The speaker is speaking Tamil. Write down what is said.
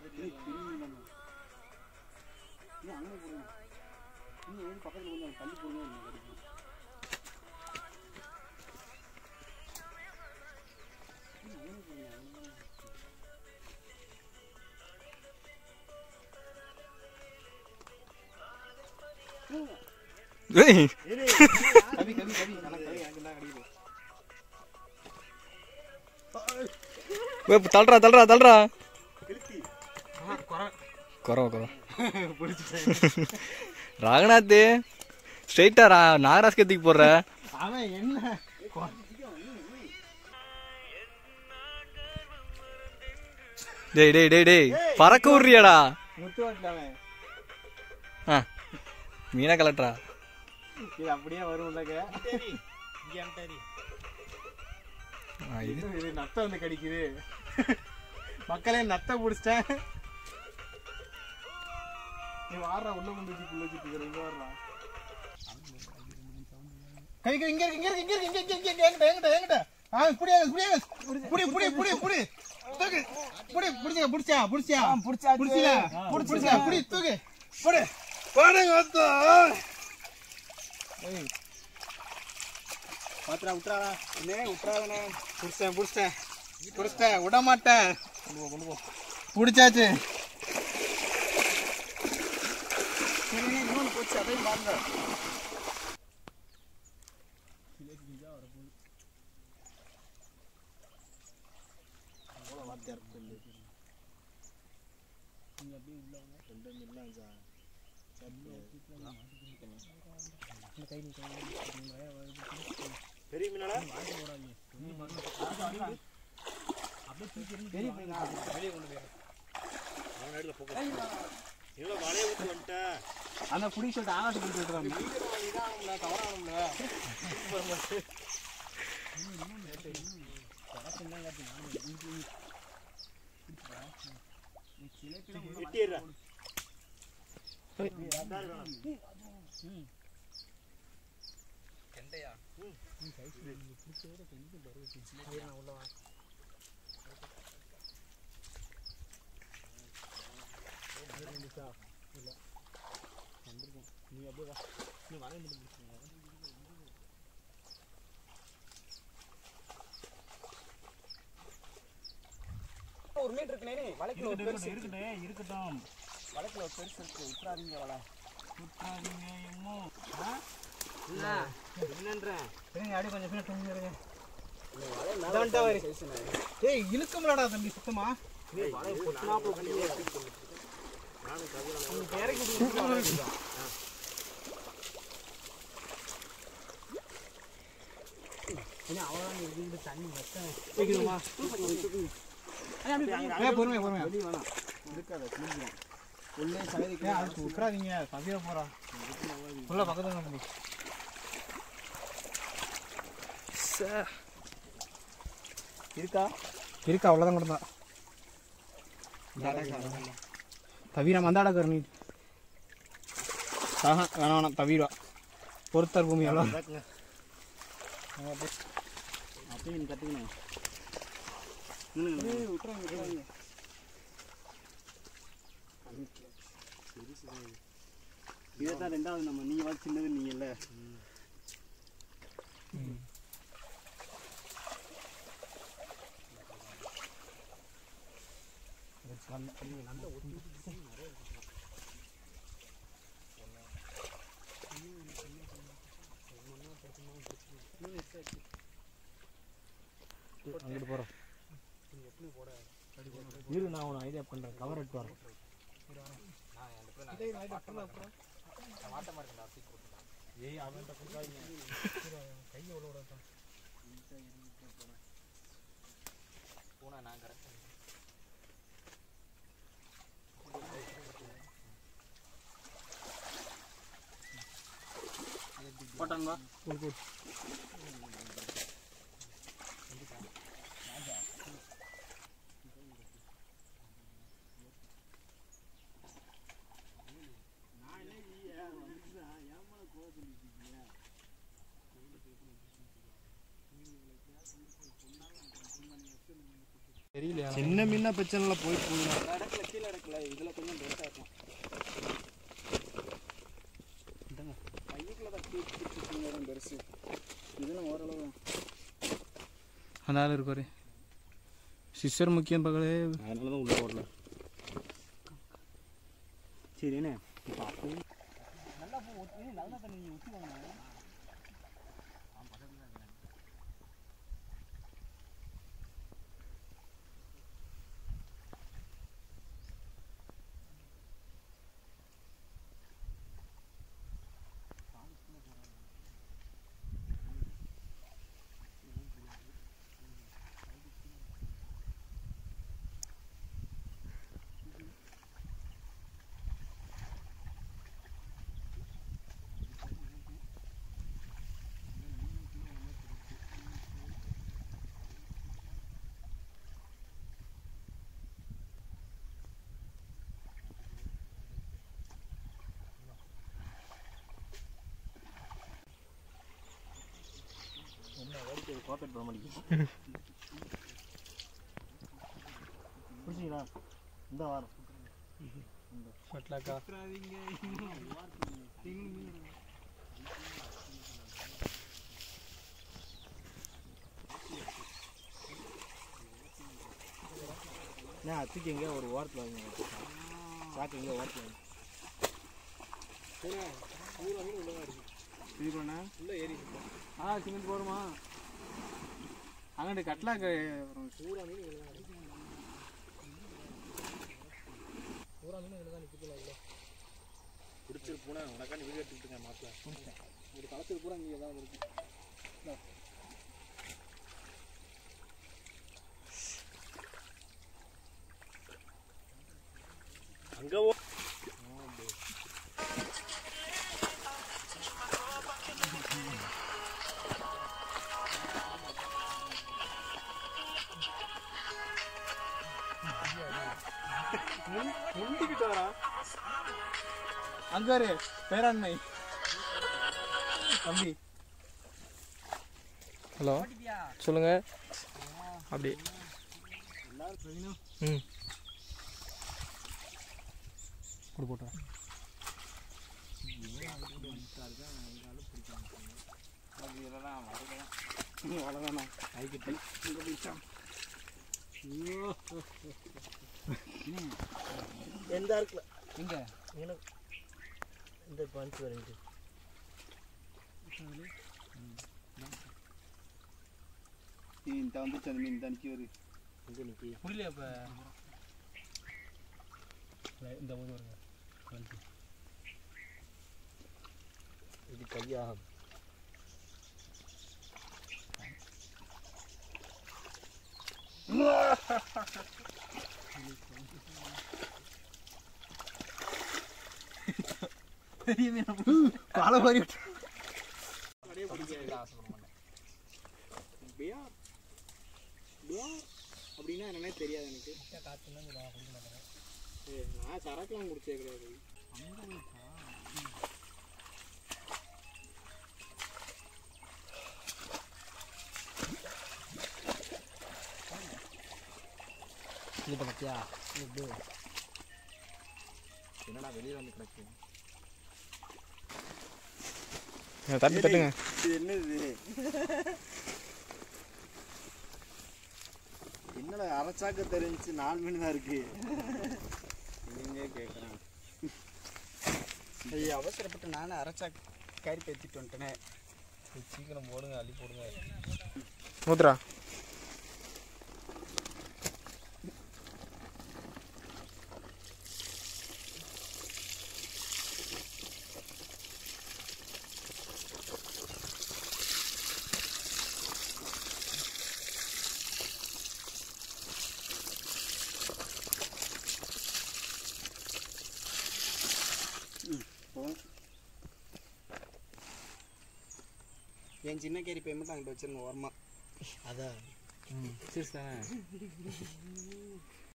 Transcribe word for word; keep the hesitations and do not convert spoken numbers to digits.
பக்கத்துல கொஞ்சம் தள்ளி போடுங்க ஏய் கவி கவி கவி எனக்கு கவி எனக்கு தான் கடிக்குது. ஏய் தள்ளுறா தள்ளுறா தள்ளுறா கிழிச்சி ஆ கொர கொரவ கொரவ புடிச்சிட்டேன். ராகநாத் ஸ்ட்ரைட்டா ரா நாகராஜ் கத்திக்கு போடுற அவன் என்ன டேய் டேய் டேய் டேய் பறக்க விடுறியாடா முத்து வாட்டவன். ஆ மீனா கலட்றா இது அப்படியே வரும்லங்க. இங்க அண்டரி இது இது நத்த வந்து கடிக்குது. மக்களே நத்த புடிச்சிட்டேன். நீ வாறா உள்ள வந்து குள்ள வச்சிட்டு இங்க வாறா. கை கை இங்க இங்க இங்க இங்க இங்க இங்க எங்கடா எங்கடா எங்கடா ஆ புடி புடி புடி புடி புடி புடி தூக்கு புடி புடிச்சா புடிச்சா புடிச்சா புடிச்சா புடிச்சல புடிச்சா புடி தூக்கு புடி பாடுங்க அத்தா. ஏய் பாத்ரா உட்றாடா நே உட்றாதனே புடிச்சேன் புடிச்சேன் புடிச்சேன் விட மாட்டேன். கொண்டு கொண்டு போ புடிச்சாச்சு. சரி நீ இன்னொன்னு போச்சு அதையும் பாருங்க. பெரிய மீனாடா பெரிய மீனா வெளிய கொண்டு போய் அவன் இடத்துல போக இவ்வளவு வளைய ஊத்தி வந்துட்ட அந்த புடி சொல்லிட்டு ஆகாச புடி சொல்றான். இதானும்ல கவரானும்ல வெட்டிடுறா. கெண்டையா ம் சைஸ் புடிச்சோட கொஞ்சம் பரவ நான் உள்ள வா. இல்ல வந்திருக்கேன் நீ அப்படியே வா. நீ வளைய மட்டும் பிடிச்சிங்க. ஒரு மீட்டர் இருக்குனே வளைக்குல ஒரு பெருசு இருக்குடே இருக்கட்டும். வளைக்குல ஒரு பெருசு இருக்கு உட்றாதீங்க வளை உட்றாதீங்க எம்மோ. ஆ இல்ல என்னன்றே நீங்க அடி கொஞ்சம் பின்ன தூங்கி இருங்க. வளை மேலண்டா வரை சைஸ்னா ஏய் இழுக்கமலடா தம்பி சுத்தமா நீ வளை பொட்டனாப்ல பண்ணி நானு கவில நம்ம கேரக்கு குடிச்சு என்ன அவளதான் இருக்கு தண்ணி வச்சேன் கேக்குதுமா ஏ பொறுமையா பொறுமையா வெளிய வேணாம் இருக்காத குளிஞ்சிரும் உள்ளே சைடுக்கு அதுக்கு உட்றாதீங்க சவியா போறா உள்ள பக்கத்துல வந்து இருக்கா இருக்கா அவ்வளோதான் கொடுத்தா தவிர மந்தாடா கருணி ஆஹா வேணாம் வேணாம் தவிரா பொறுத்தர் பூமி எல்லாம் அப்படின்னு கற்றுக்கணும். இதைத்தான் ரெண்டாவது நம்ம நீங்க வந்து சின்னது நீங்க இல்ல அங்கிட்டு போறோம். இரு நான் உன ஐடியா பண்றேன். கவர் எடுத்து வரேன். ஏய் அவன்கிட்ட கொடுக்காதீங்க. கையை உள்ள விடத்தான் போனா நான் கரெக்ட் போட்டாங்களா சின்ன மீனா பிரச்சனை போயிட்டு இருக்குல்ல இதில் கொஞ்சம் பெருசாக இருக்கும். இந்தங்க பையக்குள்ள தட்டி வச்சுருக்கீங்க பெருசு. இதெல்லாம் ஓரளவு அந்த ஆள் இருப்பாரு சிஸ்டர் முக்கியம் பக்கலே. அதனால தான் உள்ளே ஓடல. சரி என்ன இப்போ அப்படியே நல்லா போ ஊற்றி நல்லா தண்ணி நீங்கள் ஊற்றி வாங்க. காப்பேட் பண்ண மாட்டேங்குது. பிடிச்சிங்களா? இந்த வாரம் பட்லாக்கா நான் தூக்கி எங்கே ஒரு ஓரத்தில் வாங்க. சாக்கு எங்கே ஓரத்தில் வாங்க. இது பண்ணா உள்ளே ஏறி ஆ சிமெண்ட் போடுமா? அங்கே கட்லாக்கு பூரா மீன் இதில் தான் பூரா மீன் இதில் தான் நிற்கல. இல்லை பிடிச்சிரு பூனை உனக்காண்டி வீடியோ எடுத்துக்கிட்டுங்க. மாப்பிள்ள ஒரு களத்துக்கு பூரா இங்கே ஏதாவது இருக்கு. அங்கே முந்திக்கிட்டு வரா. அங்காரு பேராண்மை தம்பி. ஹலோ சொல்லுங்க. அப்படி ம் கொடு போட்டேன். அவ்வளோதாண்ணா கைக்கிட்ட எந்த இருக்குல்ல எங்க எனக்கு இந்த பஞ்சு வரேன். இந்த வந்துச்சு அந்த மீன் தனிக்கு வரு இங்கே நிற்கி புரியல. இப்போ இந்த ஊர் வருங்க பஞ்சு இது கையா பெரிய மீன் காலை மாறி அப்படின்னா என்னன்னே தெரியாது எனக்கு. நான் சரக்குலாம் குடிச்சே கிடையாது. இதை பற்றியா என்னடா வெளியே வந்து கிடக்கு. தட்டு தட்டுங்க. இது என்னது? என்னடா அரைச்சாக்க தெரிஞ்சு நாலு மீன் தான் இருக்கு. நீங்க கேட்குறேன். ஐயா அவசரப்பட்டு நானே அரைச்சாக்கு கறி பேத்திட்டு வந்துட்டேனே. சீக்கிரம் போடுங்க அள்ளி போடுங்க. மூத்ரா என் சின்ன கேரி பேமெண்ட் அங்கிட்ட வச்சிருங்க ஓரமா. அதான் ம் சரி சார்